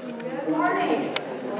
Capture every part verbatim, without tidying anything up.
Good morning.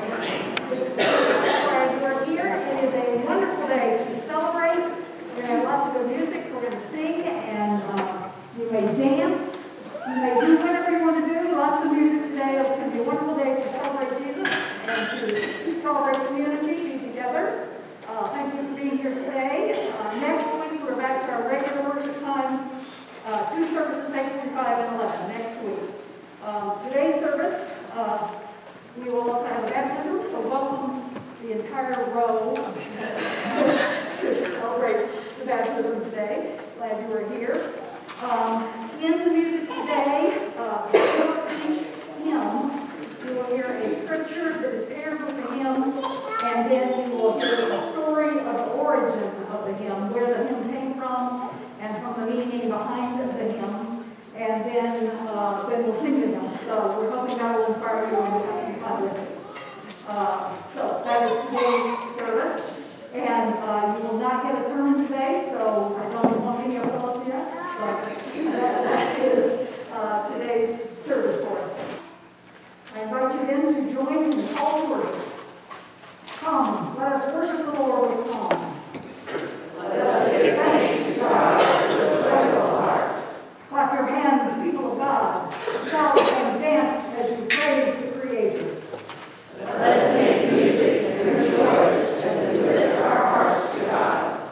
As we're here, it is a wonderful day to celebrate. We're going to have lots of good music. We're going to sing, and uh, you may dance. You may do whatever you want to do. Lots of music today. It's going to be a wonderful day to celebrate Jesus and to celebrate community, be together. Uh, thank you for being here today. Uh, next week, we're back to our regular worship times. Uh, two services, eight forty-five and eleven, next week. Um, today's service, uh, we will also have a baptism, so welcome the entire row to celebrate the baptism today. Glad you were here. Um, in the music today, uh, each hymn, you will hear a scripture that is paired with the hymn, and then you will hear a story of the origin of the hymn, where the hymn came from, and from the meaning behind the hymn, and then, uh, then we'll sing the hymn. So we're hoping that will inspire you and we'll have some fun with it. Uh, so that is today's service, and uh, you will not get a sermon today, so I don't want any of those yet, but that, that is uh, today's service for us. I invite you then to join in the call to worship. Come, let us worship the Lord with song. Let us give thanks to God with a joyful heart. Clap your hands, people of God. Shout and dance as you praise the Creator. Let us make music and rejoice as we lift our hearts to God.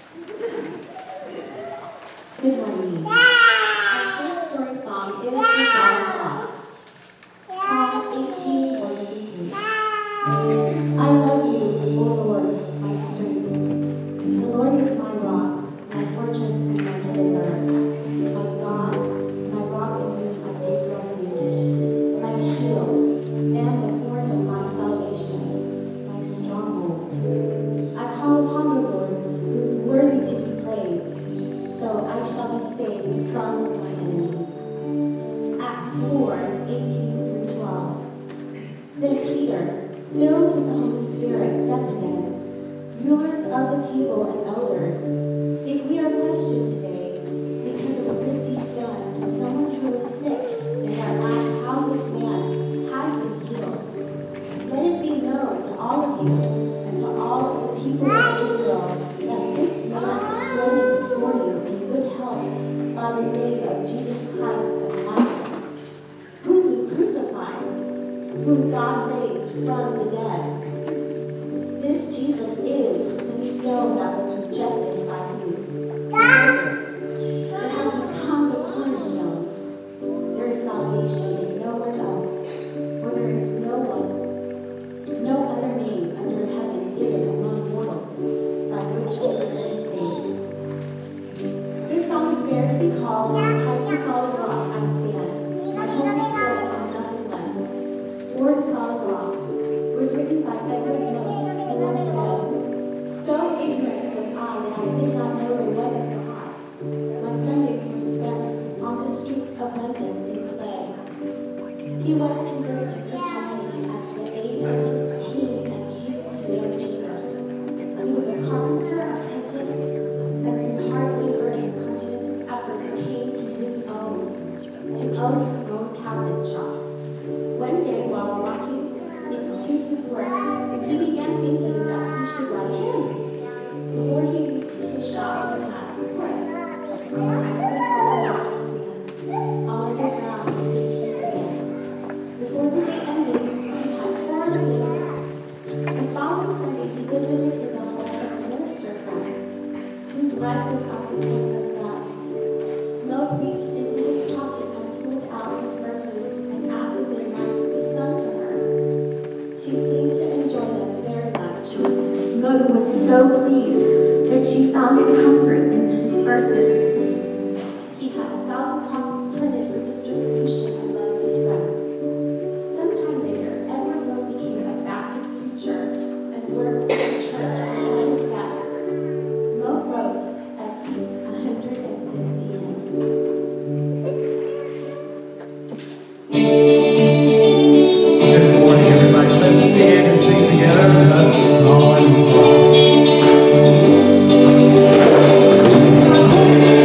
Good morning. Our first story song is the Song of God. Psalm eighteen, one to three. I love you, O Lord, my strength. The Lord is my rock, my fortress, and my deliverer. My God, my rock in whom I take refuge, my shield, and the horn of my salvation, my stronghold. I call upon the Lord, who is worthy to be praised, so I shall be saved from my enemies. Acts four, eighteen through twelve. Then Peter, filled with the Holy Spirit, said to them, rulers of the people and elders, if we are questioned today because of a good deed done to someone who is sick and are asked how this man has been healed, let it be known to all of you and to all of the people of Israel that this man is standing before you in good health by the name of Jesus Christ of Nazareth, whom you crucified, whom God raised from the dead. This Jesus is the stone that was rejected by you, builders, that has become the cornerstone. There is salvation in nowhere else, for there is no one, no other name under heaven given among mortals by which we must be saved. This song is variously called Christ the Solid Rock I Stand, my Holy Spirit on nothing less, or the Solid Rock. It was written by Edward Milch, and then said, so ignorant was I that I did not know there was a God. My Sundays were spent on the streets of London in play. He was converted to Christianity at the age of sixteen and came to know Jesus. He was a carpenter apprentice, and through hard labor and conscientious efforts came to his own, to own his own cabinet shop. One day, while walking to his work, he began thinking that he should write a hymn. Before he reached his shop, he had a chorus. Access all the stand, all underground in his hand. Before the day ended, he had four singers. The following Sunday, he visited in the home of a minister friend, whose wife was on the point of death. Moe reached into his pocket and pulled out his verses and asked if they might be sung to her. She seemed to enjoy them very much. Moe was so pleased that she found a comfort in his verses. He had a thousand copies printed for distribution and left to friends. Sometime later, Edward Moe became a Baptist preacher and worked in the church until he was gathered. Moe wrote at least one hundred fifty hymns. Good morning, everybody. Let's stand and sing together. Let's all rock.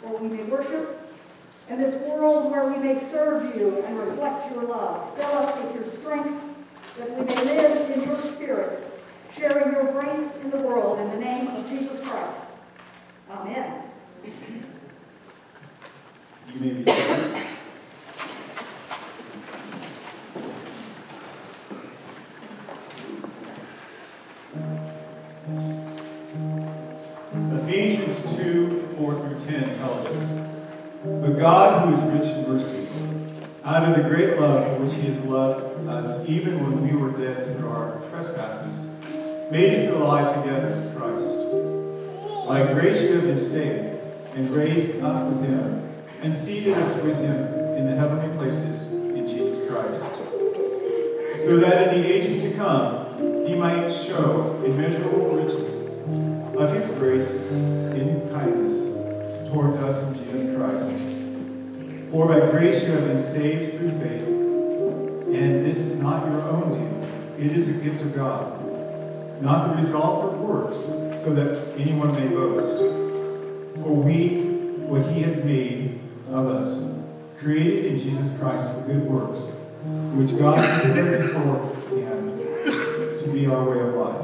where we may worship, and this world where we may serve you and reflect your love. Fill us with your strength, that we may live in your spirit, sharing your grace in the world, in the name of Jesus Christ. Amen. You may be seated. Ephesians two, four through ten tells us, "But God, who is rich in mercy, out of the great love for which he has loved us, even when we were dead through our trespasses, made us alive together with Christ. By grace you have been saved, and raised up with him, and seated us with him in the heavenly places in Jesus Christ, so that in the ages to come he might show immeasurable riches of his grace in kindness towards us in Jesus Christ. For by grace you have been saved through faith, and this is not your own doing, it is a gift of God, not the results of works, so that anyone may boast. For we, what he has made of us, created in Jesus Christ for good works, which God prepared beforehand to be our way of life."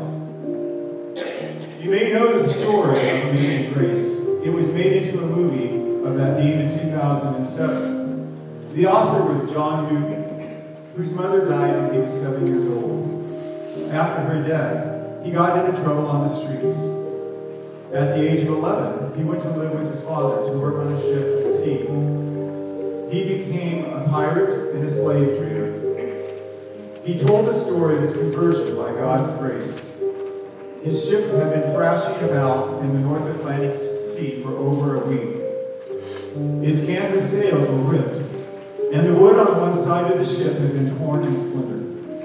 You may know the story of Amazing Grace. It was made into a movie of that name in two thousand seven. The author was John Newton, whose mother died when he was seven years old. After her death, he got into trouble on the streets. At the age of eleven, he went to live with his father to work on a ship at sea. He became a pirate and a slave trader. He told the story of his conversion by God's grace. His ship had been thrashing about in the North Atlantic Sea for over a week. Its canvas sails were ripped, and the wood on one side of the ship had been torn and splintered.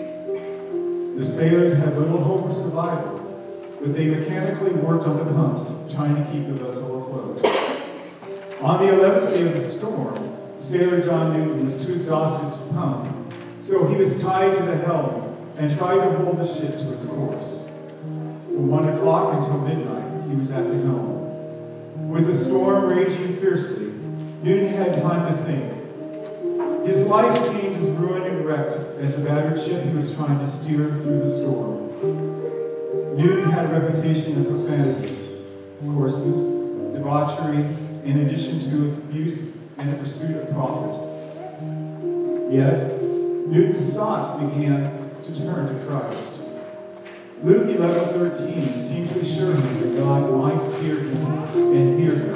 The sailors had little hope of survival, but they mechanically worked on the pumps, trying to keep the vessel afloat. On the eleventh day of the storm, Sailor John Newton was too exhausted to pump, so he was tied to the helm and tried to hold the ship to its course. From one o'clock until midnight, he was at the helm. With the storm raging fiercely, Newton had time to think. His life seemed as ruined and wrecked as the battered ship he was trying to steer through the storm. Newton had a reputation of profanity, coarseness, debauchery, in addition to abuse and the pursuit of profit. Yet, Newton's thoughts began to turn to Christ. Luke eleven thirteen seemed to assure him that God might steer him and hear him.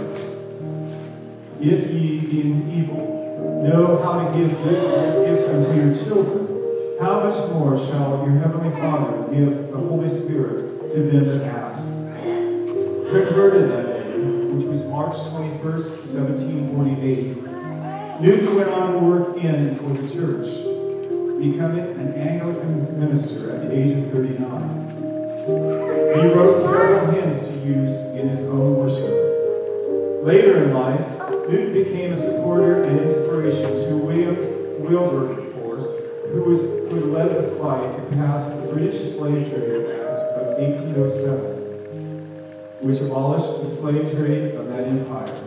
"If ye, being evil, know how to give good gifts unto your children, how much more shall your heavenly Father give the Holy Spirit to them that ask?" Converted that day, which was March twenty-first, seventeen forty-eight, Newton went on to work in and for the church, becoming an Anglican minister at the age of thirty-nine. He wrote several hymns to use in his own worship. Later in life, Newton became a supporter and inspiration to William Wilberforce, who was who led the fight to pass the British Slave Trade Act of eighteen oh seven, which abolished the slave trade of that empire.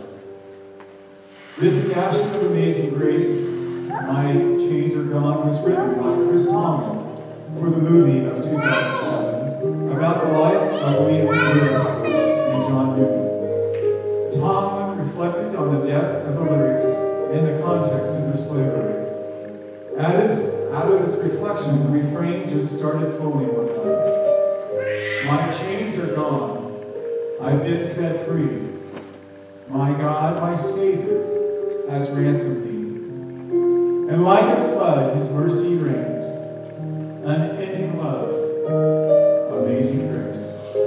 This adaptation of Amazing Grace, My Chains Are Gone, was written by Chris Tomlin for the movie of two thousand seven about the life of William Wilberforce and John Newton. Tomlin reflected on the depth of the lyrics and the context of their slavery. Out of, this, out of this reflection, the refrain just started flowing one night. "My chains are gone. I've been set free. My God, my Savior, has ransomed me. And like a flood, his mercy reigns. Unending love, amazing grace."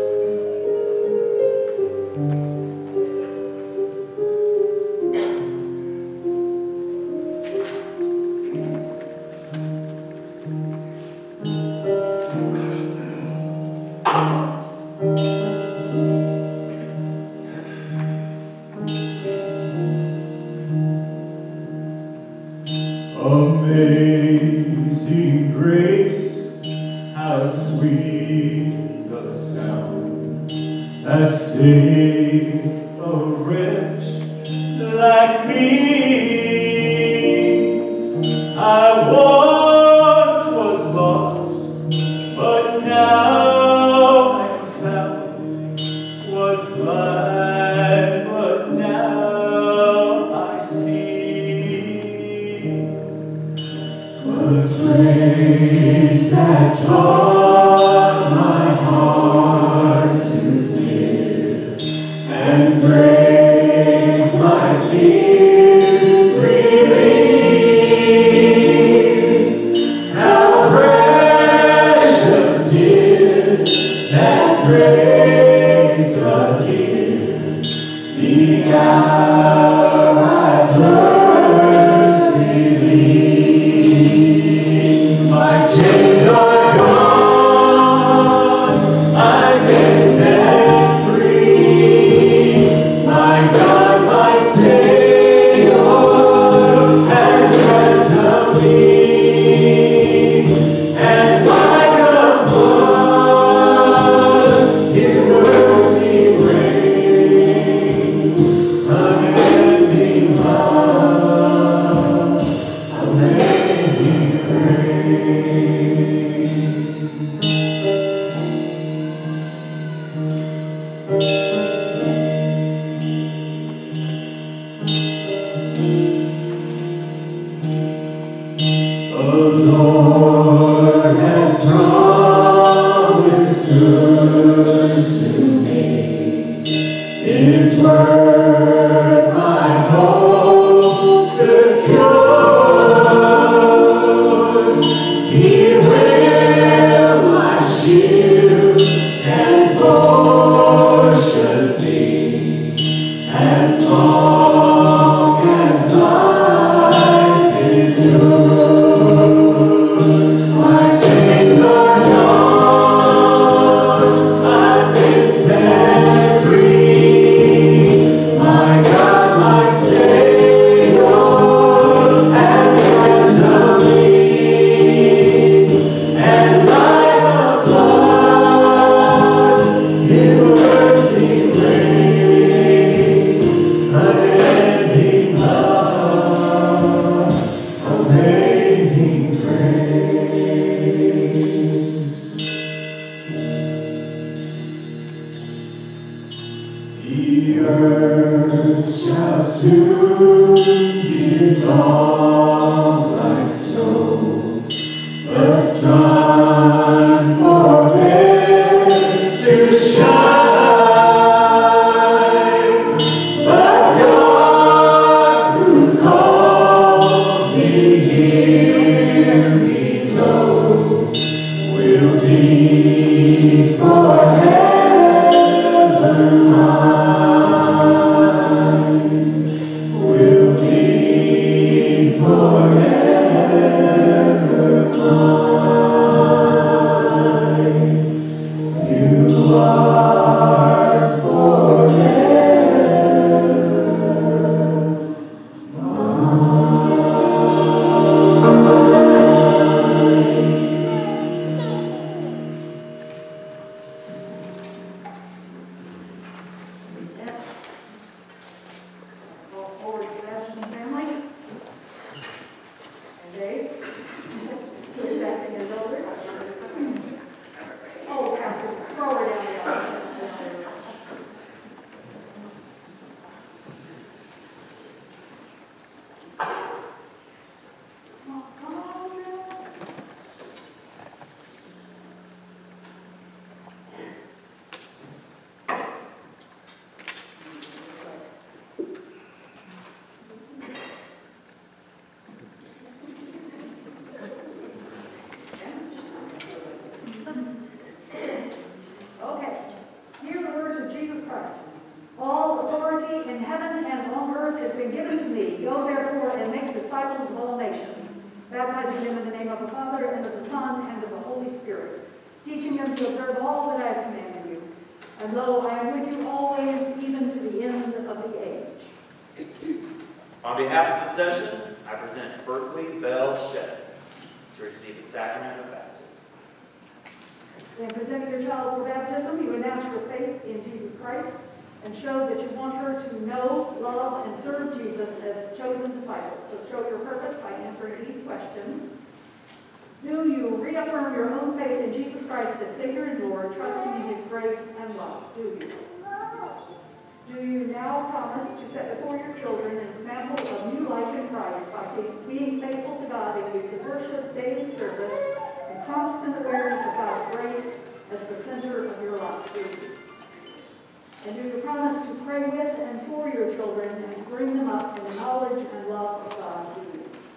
Amazing grace, how sweet the sound that saved a wretch like me. I once was lost, but now I'm found. Was blind, but now I see. 'Twas grace that taught my heart to fear, and grace my fears relieved. How precious did that grace appear, the hour I first believed. My chains are gone, I've been set free. My God, my Savior, has ransomed me. And by God's blood, His mercy reigns. Unending love, amazing grace. The Lord has promised good to me. His word my hope secures. He will my shield and portion be, as long as life endures. My chains are gone, I've been set free. My God, my Savior, has ransomed me. And by the blood, His mercy reigns. Unending love, amazing grace. The earth shall soon dissolve like snow. The sun forbid to shine, but God who called me here below will be forever mine. Will be forever mine. You are forever Go forward to the Ashton family. And Dave, who is acting as elder. Oh, Pastor, forward down the aisle. Oh, come on now. Okay, hear the words of Jesus Christ. All authority in heaven and on earth has been given to me. Go therefore and make disciples of all nations, baptizing them in the name of the Father, and of the Son, and of the Holy Spirit, teaching them to observe all that I have commanded you. And lo, I am with you always, even to the end of the age. On behalf of the session, I present Berkeley Bell Shedd to receive the sacrament of baptism. In presenting your child for baptism, you announce your faith in Jesus Christ and show that you want her to know, love, and serve Jesus as chosen disciples. So show your purpose by answering these questions. Do you reaffirm your own faith in Jesus Christ as Savior and Lord, trusting in His grace and love? Do you? Do you now promise to set before your children an example of new life in Christ by being faithful to God in your worship, daily service, and constant awareness of God's grace as the center of your life? Do you? And do you promise to pray with and for your children and to bring them up in the knowledge and love of God? Do you?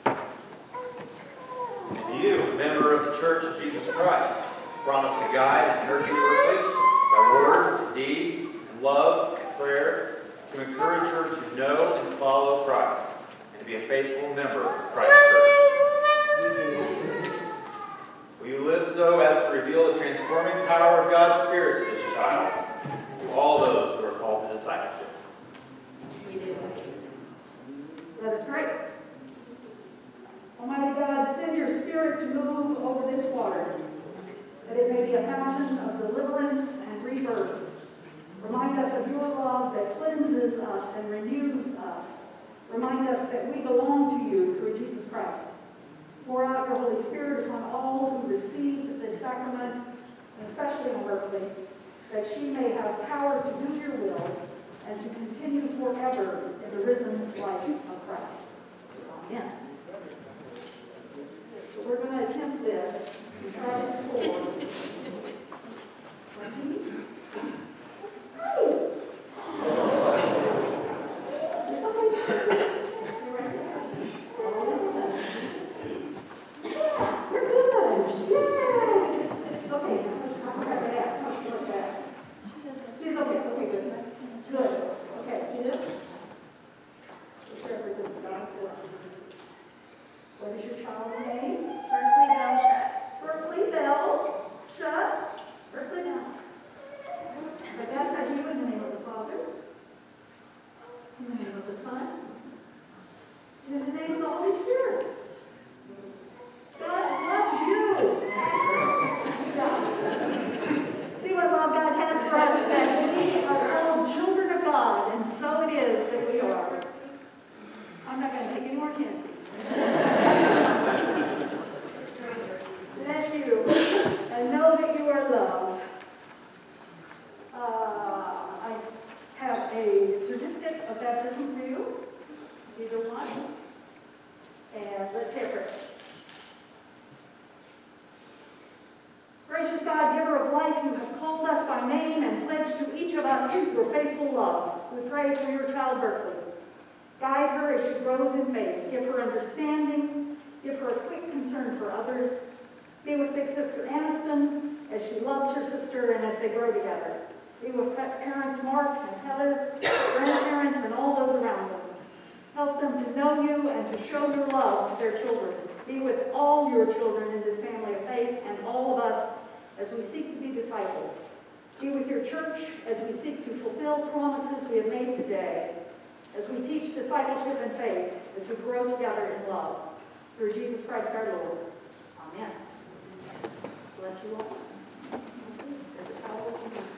And you, a member of the Church of Jesus Christ, promise to guide and nurture Berkeley by word, deed, and love, and prayer, to encourage her to know and follow Christ, and to be a faithful member of Christ's Church. Will you live so as to reveal the transforming power of God's Spirit to this child, and to all those who are called to discipleship? We do. Let us pray. Almighty God, send your Spirit to move over this water, that it may be a fountain of deliverance and rebirth. Remind us of your love that cleanses us and renews us. Remind us that we belong to you through Jesus Christ. Pour out your Holy Spirit upon all who receive this sacrament, and especially on Berkeley, that she may have power to do your will and to continue forever in the risen life of Christ. Amen. So we're going to attempt this. We try it before. What is your child's name? Berkeley Bell Shutt. Berkeley Bell Shutt. Berkeley Bell. I baptize you in the name of the Father, in the name of the Son, and in the name of the Holy Spirit. God loves you. Yeah. See what love God has for us, that we are called children of God, and so it is that we are. I'm not going to take any more chances. Bless you, and know that you are loved. Uh, I have a certificate of baptism for you, either one, and let's say a prayer. Gracious God, giver of life, you have called us by name and pledged to each of us your faithful love. We pray for your child Berkeley. Guide her as she grows in faith. Give her understanding. Give her a quick concern for others. Be with big sister Aniston as she loves her sister and as they grow together. Be with parents Mark and Heather, grandparents, and all those around them. Help them to know you and to show your love to their children. Be with all your children in this family of faith and all of us as we seek to be disciples. Be with your church as we seek to fulfill promises we have made today, as we teach discipleship and faith, as we grow together in love. Through Jesus Christ our Lord. Amen. Bless you all. There's a towel in here.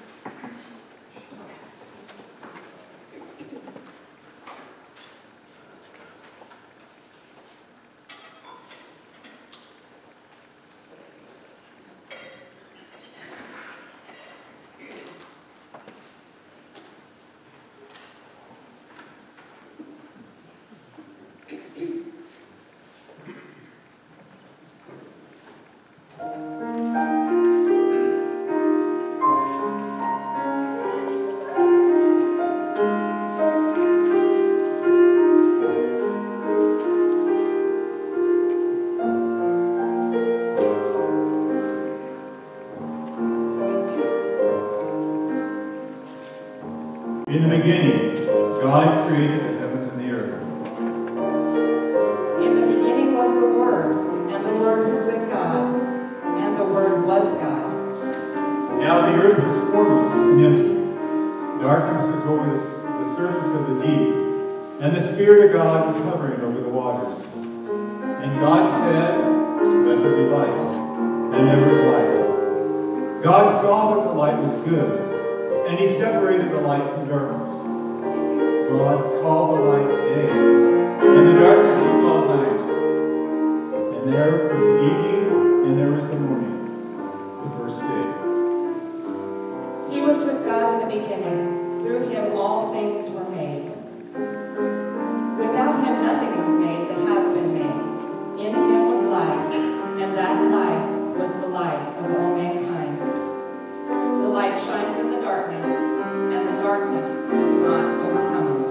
In the beginning, God created the heavens and the earth. In the beginning was the Word, and the Word was with God, and the Word was God. Now the earth was formless and empty. Darkness was over the, the surface of the deep, and the Spirit of God was hovering over the waters. And God said, "Let there be light." And there was light. God saw that the light was good, And he separated the light from darkness. God called the light day, and the darkness he called night. And there was the evening, and there was the morning, the first day. He was with God in the beginning. Through him all things were made. Without him nothing was made that has been made. In him was life, and that life was the light of all mankind. The light shines in the darkness, and the darkness has not overcome it.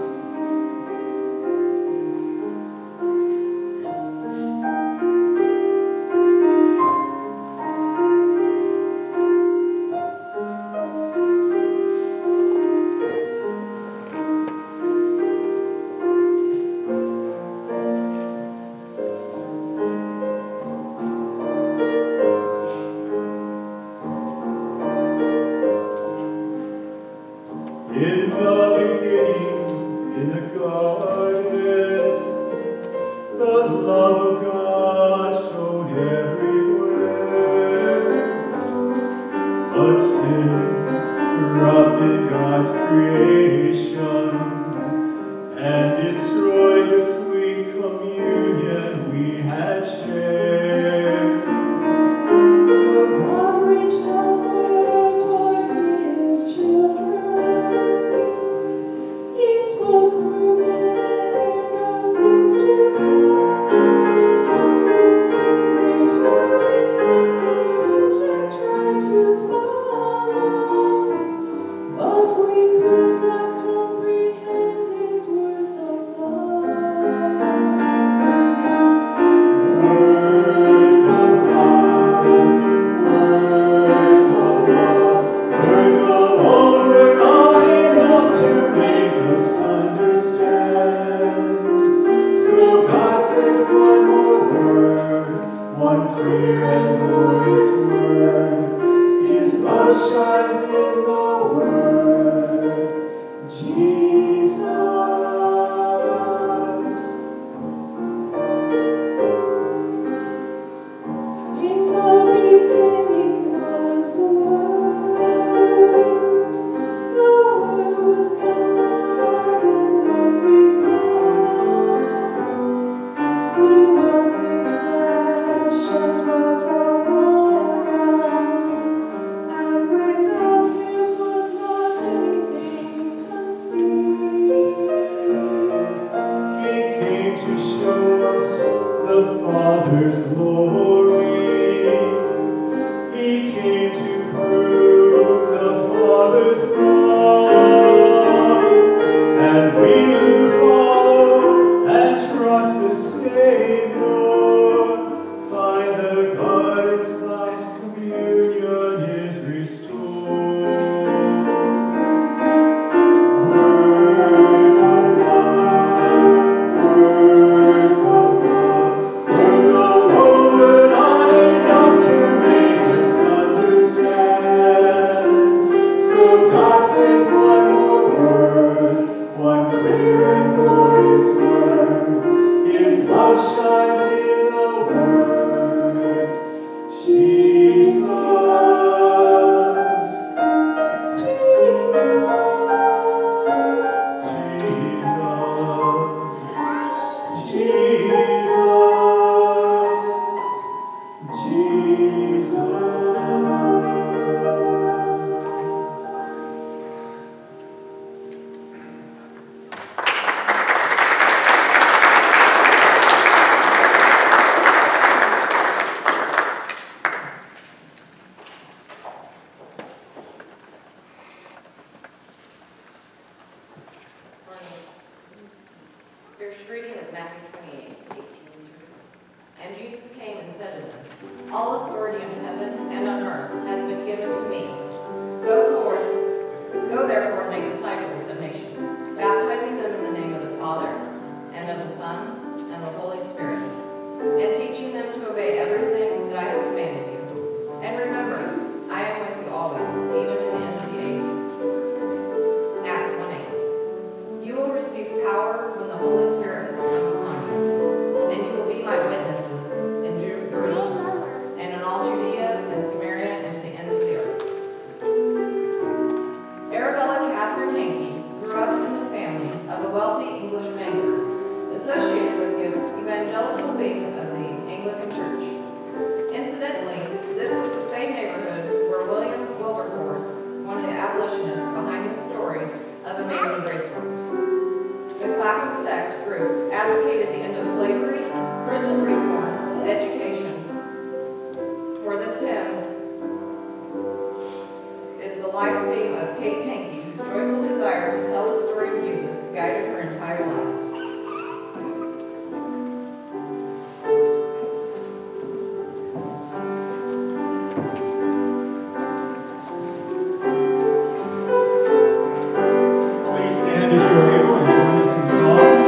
In the beginning, in the garden, the love of God shone everywhere. But sin corrupted God's creation and destroyed the sweet communion we had shared. So God reached out toward his children. He spoke through men of things to come. We heard his message and tried to follow, but we could not comprehend his words of love. Words of love, words of love, words alone were not enough to make us understand. So God sent one more word, one clear and glorious word. His love shines in the word, Jesus. In the beginning was the Word. The Word was God and was with God. He was made flesh and dwelt among us, and without him was not anything conceived. He came to show us the Father's glory. He came to prove the Father's love. And we who follow and trust the Savior find the garden's last communion is restored. Words of love, words of love, words alone were not enough to make us understand. So God sent one more word, one clear and glorious word. His love shines in the word, Jesus. Jesus, Jesus, Jesus. First reading is Matthew twenty-eight, eighteen. And Jesus came and said to them, all authority in heaven and on earth has been given to me. Go forth, go therefore and make disciples of nations, baptizing them in the name of the Father, and of the Son, and the Holy Spirit, and teaching them to obey everything that I have commanded you. And remember, I am with you always, even to the end of the age. Acts one eight. You will receive power when the Holy Spirit has come upon you, and you will be my witnesses in Jerusalem, and in all Judea and Samaria, and to the ends life theme of Kate Pankey, whose joyful desire to tell the story of Jesus guided her entire life. Please stand as you are able and join us in song.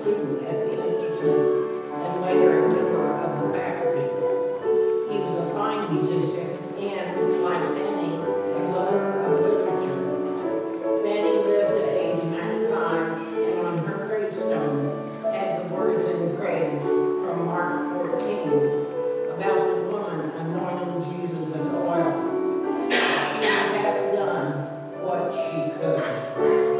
student at the Institute and later a member of the faculty. He was a fine musician and, like Fanny, a lover of literature. Fanny lived at age ninety-five and on her gravestone had the words engraved from Mark fourteen about the woman anointing Jesus with oil. She had done what she could.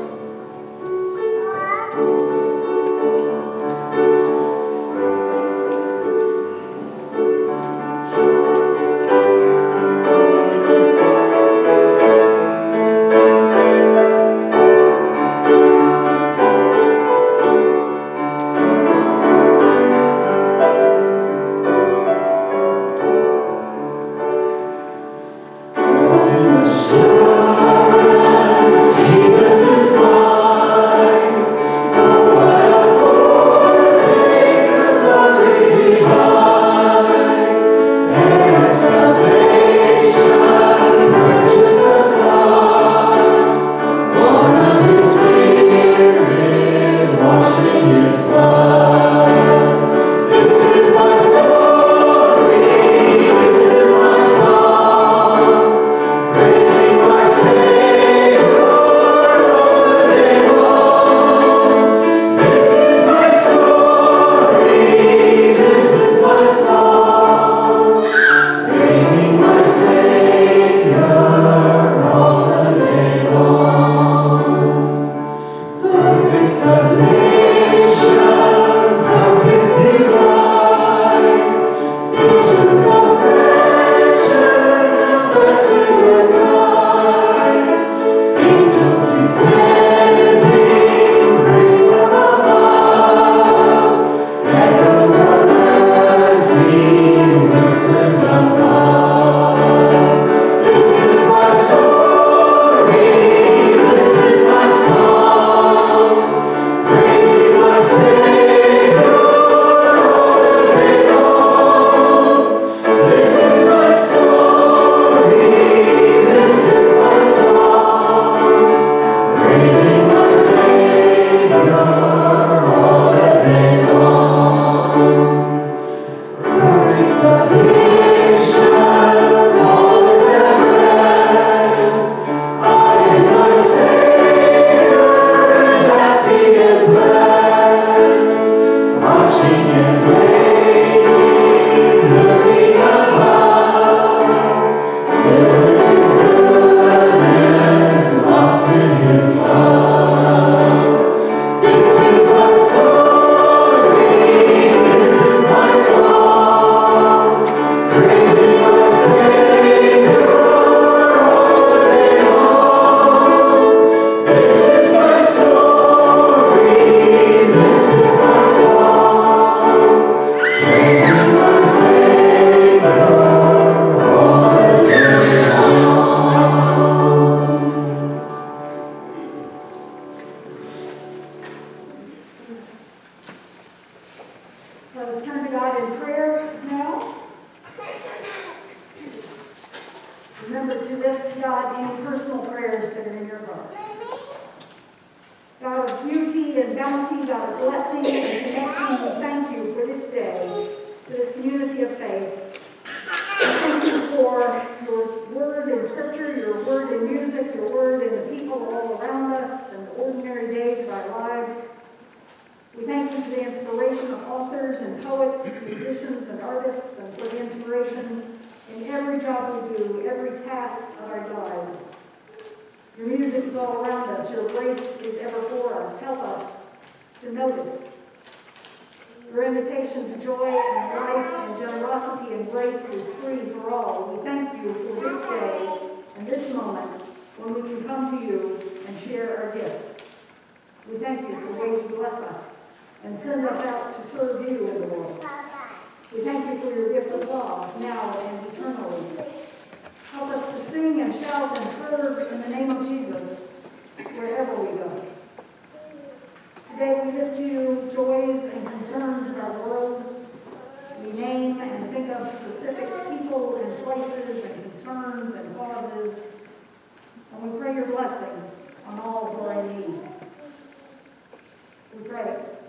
And we pray your blessing on all who are in need. We pray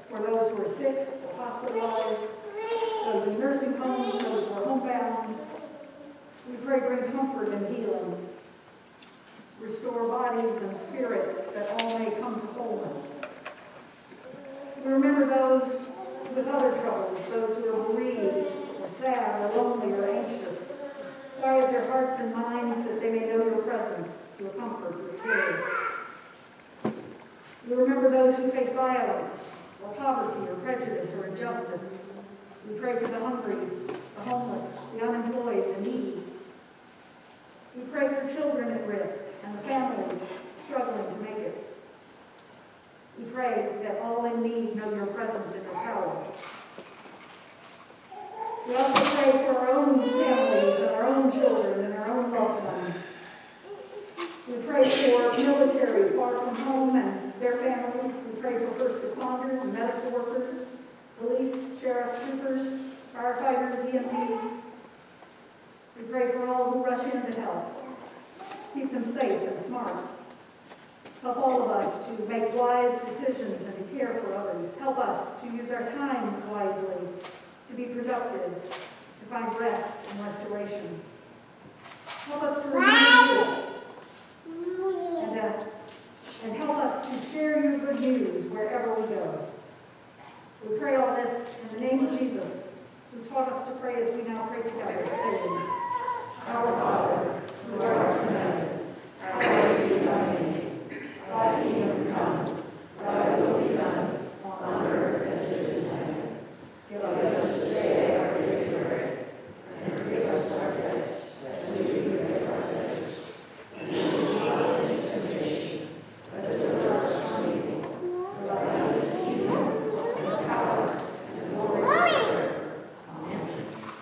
for those who are sick or hospitalized, those in nursing homes, those who are homebound. We pray bring comfort and healing. Restore bodies and spirits that all may come to wholeness. We remember those with other troubles, those who are bereaved or sad or lonely or anxious. Quiet their hearts and minds that they may know your presence, your comfort, your care. We remember those who face violence or poverty or prejudice or injustice. We pray for the hungry, the homeless, the unemployed, the needy. We pray for children at risk and the families struggling to make it. We pray that all in need know your presence and your power. We also pray for our own families and our own children and our own loved ones. We pray for military far from home and their families. We pray for first responders and medical workers, police, sheriff, troopers, firefighters, E M Ts. We pray for all who rush in to help. Keep them safe and smart. Help all of us to make wise decisions and to care for others. Help us to use our time wisely, to be productive, to find rest and restoration. Help us to remain good, and, uh, and help us to share your good news wherever we go. We pray all this in the name of Jesus, who taught us to pray as we now pray together, saying, Our Father, who art in heaven, hallowed be thy name. Thy kingdom come, thy will be done, on earth as it is in heaven. Give us this day our daily bread, and forgive us our debts, as we forgive our debtors. And lead us not into temptation, but deliver us from evil. For thine is the kingdom, and the power, and the glory forever. Amen.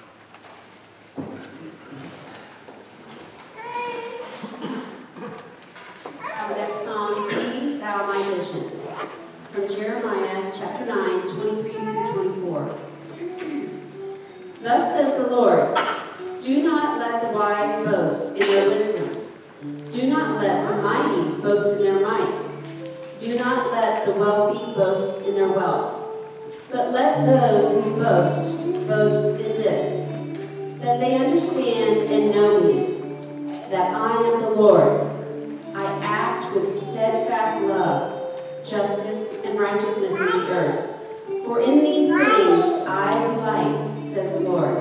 Our next song, Be Thou My Vision, from Jeremiah chapter nine, twenty-three through twenty-four. Thus says the Lord, do not let the wise boast in their wisdom. Do not let the mighty boast in their might. Do not let the wealthy boast in their wealth. But let those who boast, boast in this, that they understand and know me, that I am the Lord. I act with steadfast love, justice, and righteousness in the earth. For in these things I delight, says the Lord.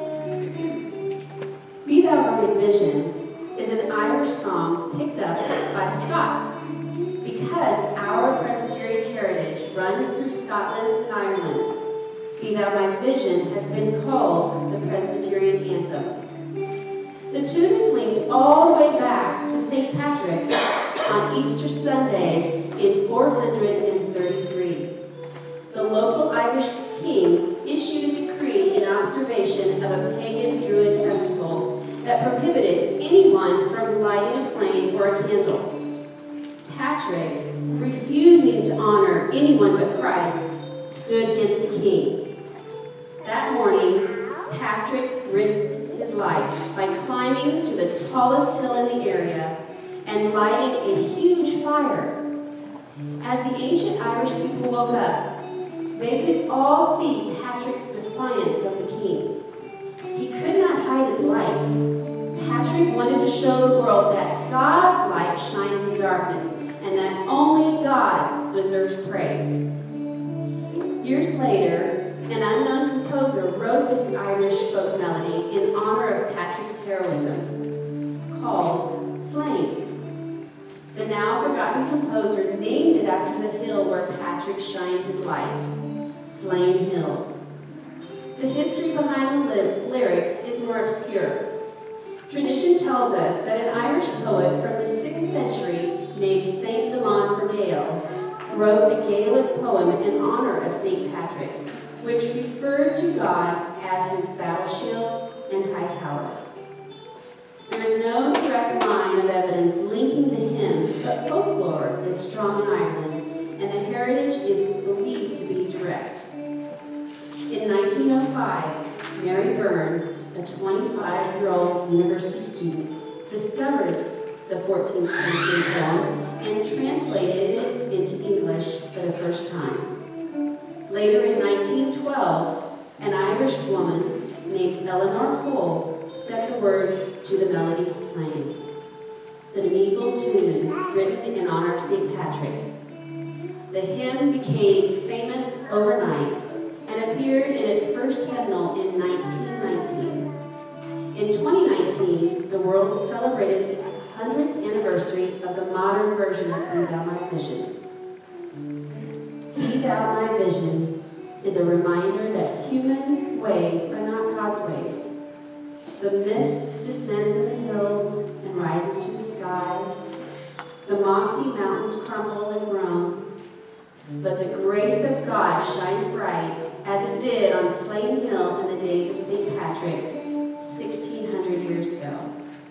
Be Thou My Vision is an Irish song picked up by the Scots, because our Presbyterian heritage runs through Scotland and Ireland. Be Thou My Vision has been called the Presbyterian anthem. The tune is linked all the way back to Saint Patrick on Easter Sunday in four hundred thirty-three. The local Irish king issued a decree in observation of a pagan Druid festival that prohibited anyone from lighting a flame or a candle. Patrick, refusing to honor anyone but Christ, stood against the king. That morning, Patrick risked his life by climbing to the tallest hill in the area and lighting a huge fire. As the ancient Irish people woke up, they could all see Patrick's defiance of the king. He could not hide his light. Patrick wanted to show the world that God's light shines in darkness and that only God deserves praise. Years later, an unknown composer wrote this Irish folk melody in honor of Patrick's heroism, called Slain. The now forgotten composer named it after the hill where Patrick shined his light, Slane Hill. The history behind the ly lyrics is more obscure. Tradition tells us that an Irish poet from the sixth century named Saint Delan Ferdale wrote a Gaelic poem in honor of Saint Patrick, which referred to God as his battle shield and high tower. There is no direct line of evidence linking the hymn, but folklore is strong in Ireland, and the heritage is believed to be direct. In nineteen oh five, Mary Byrne, a twenty-five-year-old university student, discovered the fourteenth century poem and translated it into English for the first time. Later in nineteen twelve, an Irish woman named Eleanor Cole set the words to the melody Slain, the medieval tune written in honor of Saint Patrick. The hymn became famous overnight and appeared in its first hymnal in nineteen nineteen. In twenty nineteen, the world celebrated the hundredth anniversary of the modern version of Be Thou My Vision. Be Thou My Vision is a reminder that human ways are not God's ways. The mist descends in the hills and rises to the sky. The mossy mountains crumble and groan. But the grace of God shines bright, as it did on Slane Hill in the days of Saint Patrick, sixteen hundred years ago.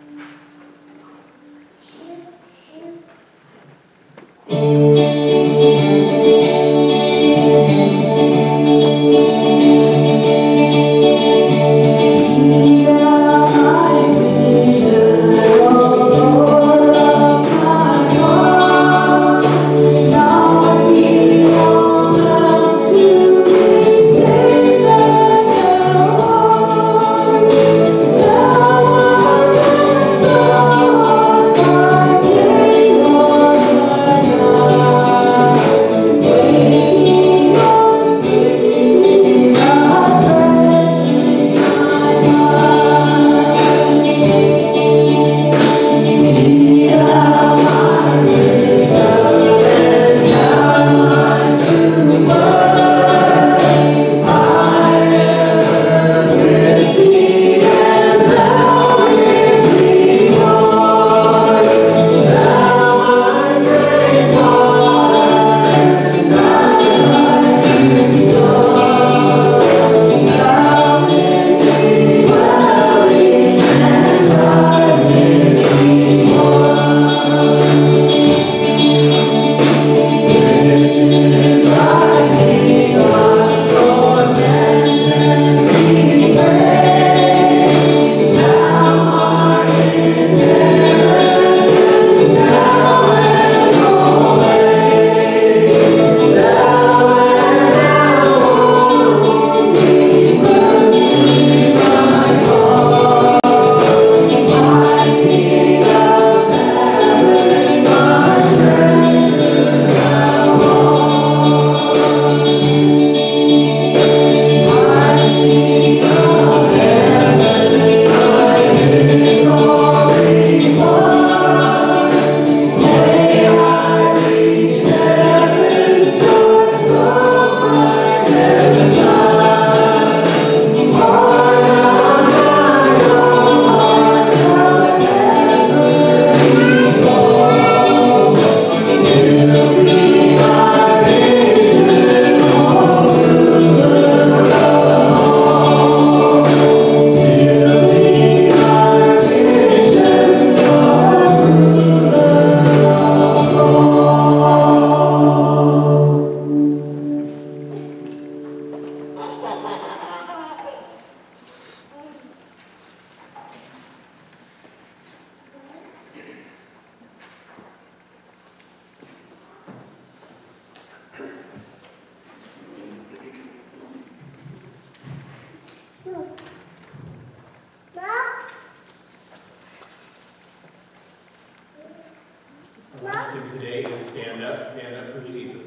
Today is stand up, stand up for Jesus.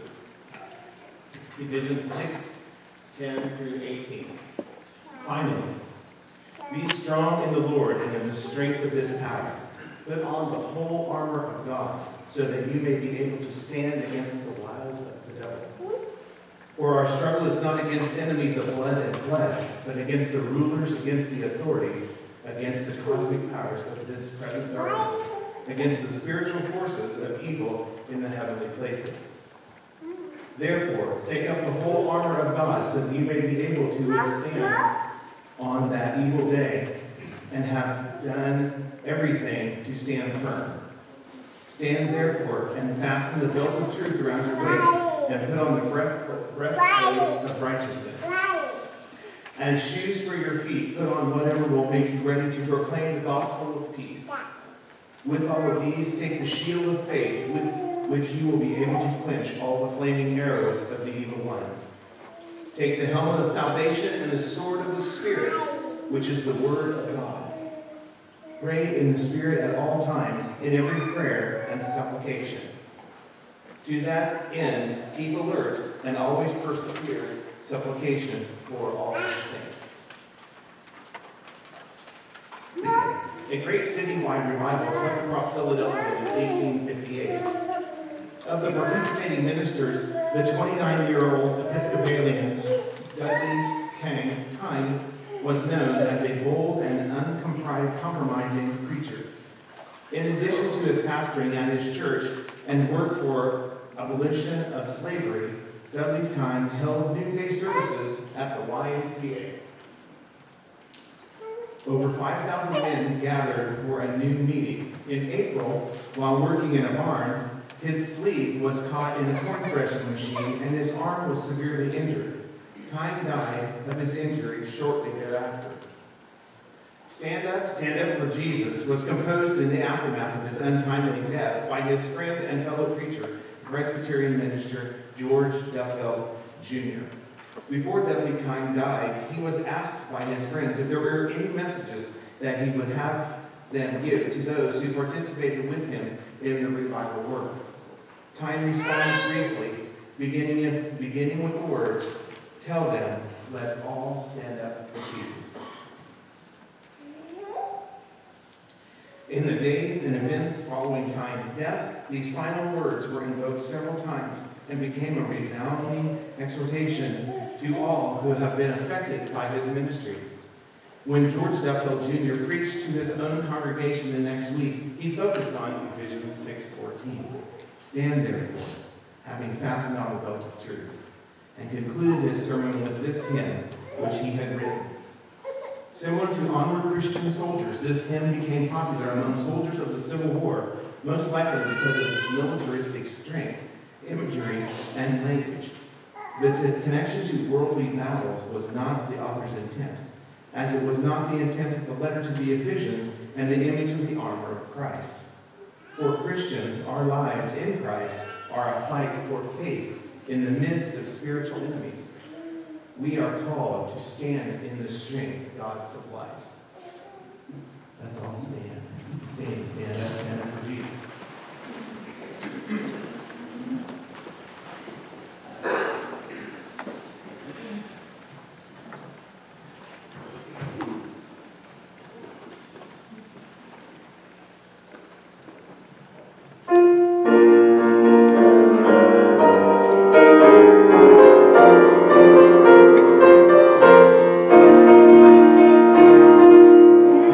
Ephesians six, ten through eighteen. Finally, be strong in the Lord and in the strength of his power. Put on the whole armor of God, so that you may be able to stand against the wiles of the devil. For our struggle is not against enemies of blood and flesh, but against the rulers, against the authorities, against the cosmic powers of this present darkness, against the spiritual forces of evil in the heavenly places. Therefore, take up the whole armor of God, so that you may be able to withstand on that evil day, and have done everything to stand firm. Stand therefore, and fasten the belt of truth around your waist, and put on the breast- breastplate of righteousness. As shoes for your feet, put on whatever will make you ready to proclaim the gospel of peace. With all of these, take the shield of faith, with which you will be able to quench all the flaming arrows of the evil one. Take the helmet of salvation and the sword of the Spirit, which is the word of God. Pray in the Spirit at all times, in every prayer and supplication. To that end, keep alert and always persevere supplication for all the saints. A great citywide revival swept across Philadelphia in eighteen fifty-eight. Of the participating ministers, the twenty-nine-year-old Episcopalian Dudley Tang Tyne was known as a bold and uncompromising preacher. In addition to his pastoring at his church and work for abolition of slavery, Dudley's Tyne held noonday services at the Y M C A. Over five thousand men gathered for a noon meeting. In April, while working in a barn, his sleeve was caught in a corn threshing machine and his arm was severely injured. Tyne died of his injury shortly thereafter. Stand Up, Stand Up for Jesus was composed in the aftermath of his untimely death by his friend and fellow preacher, Presbyterian minister George Duffield Junior Before Dudley Tyne died, he was asked by his friends if there were any messages that he would have them give to those who participated with him in the revival work. Tyne responded briefly, beginning, in, beginning with the words, "Tell them, let's all stand up for Jesus." In the days and events following Tyne's death, these final words were invoked several times and became a resounding exhortation to all who have been affected by his ministry. When George Duffield Junior preached to his own congregation the next week, he focused on Ephesians six fourteen. "Stand therefore, having fastened on the belt of truth," and concluded his sermon with this hymn, which he had written. Similar to Onward Christian Soldiers, this hymn became popular among soldiers of the Civil War, most likely because of its militaristic strength, imagery, and language. The t- connection to worldly battles was not the author's intent, as it was not the intent of the letter to the Ephesians and the image of the armor of Christ. For Christians, our lives in Christ are a fight for faith in the midst of spiritual enemies. We are called to stand in the strength God supplies. Let's all stand. Sing, stand up, stand up for Jesus.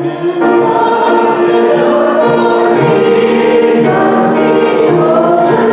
Jesus,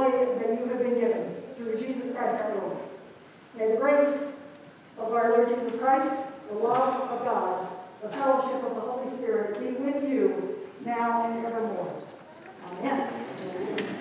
joy that you have been given through Jesus Christ our Lord. May the grace of our Lord Jesus Christ, the love of God, the fellowship of the Holy Spirit be with you now and evermore. Amen.